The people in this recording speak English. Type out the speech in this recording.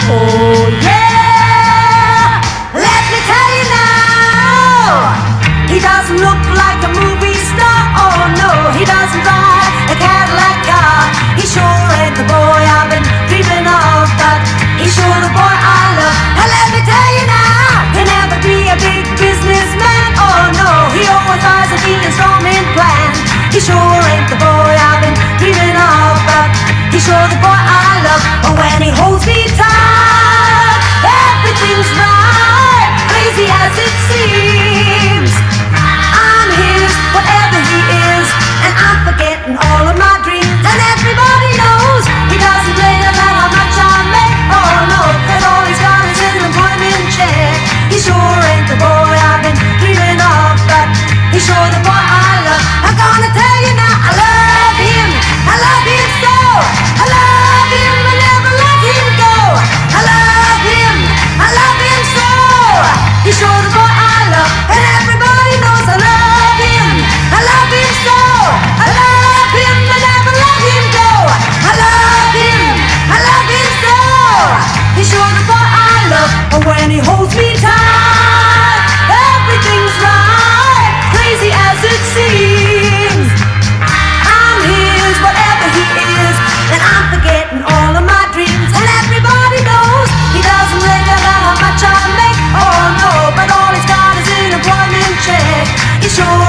Oh yeah, let me tell you now. He doesn't look like a movie star. Oh no, he doesn't drive a Cadillac car. He sure ain't the boy I've been dreaming of, but he's sure the boy I love. And let me tell you now, he'll never be a big businessman. Oh no, he always buys a deal installment plan. He sure ain't the boy I've been dreaming of, but he's sure the boy I love. But when he holds me tight, everything's right, crazy as it seems. I'm his, whatever he is, and I'm forgetting all of my dreams. And everybody knows he doesn't play about how much I make. Oh no, 'cause all he's got is an employment check. He sure ain't the boy I've been dreaming of, but he's sure the boy I love. I'm gonna tell you now, I love him so. I love him, I never let him go. I love him so. He's sure the boy I love, and everybody knows I love him so. I love him, I never let him go. I love him so. He's sure the boy I love, and when he holds me tight, everything's right, crazy as it seems. I'm his, whatever he is, and I'm forgetting all of my dreams. And everybody knows he doesn't really about how much I make. Oh no, but all he's got is an employment check. He's sure